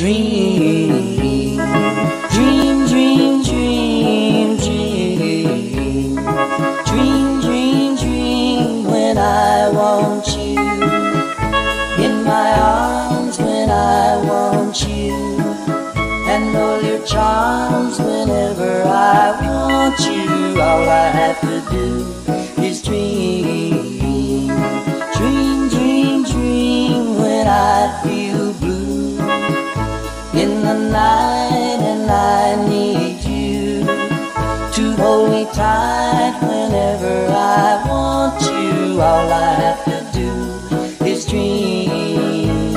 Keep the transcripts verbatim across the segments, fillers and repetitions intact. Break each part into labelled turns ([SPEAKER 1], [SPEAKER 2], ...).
[SPEAKER 1] Dream, dream, dream, dream, dream. Dream, dream, dream when I want you. In my arms when I want you. And all your charms whenever I want you. All I have to do is dream. Dream, dream, dream when I feel blue in the night and I need you to hold me tight whenever I want you. All I have to do is dream.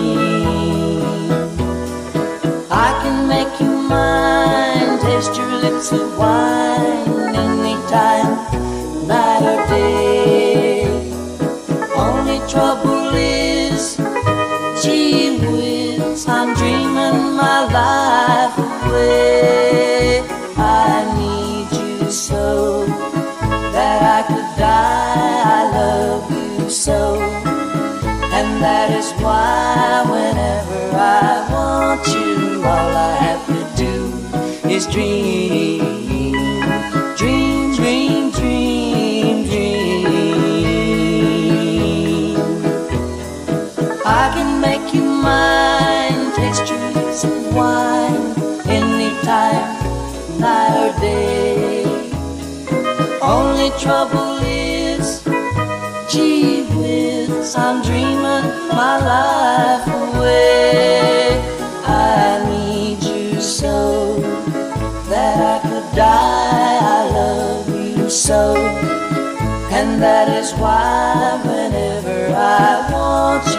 [SPEAKER 1] I can make you mine, taste your lips of wine anytime, night or day. Only trouble is, gee whiz, I'm dreaming my life away. I need you so that I could die. I love you so, and that is why whenever I want you, all I have to do is dream. Dream, dream, dream, dream. I can make you mine, taste your lips of wine anytime, night or day. Only trouble is, gee whiz, I'm dreaming my life away. I need you so that I could die. I love you so, and that is why whenever I want you,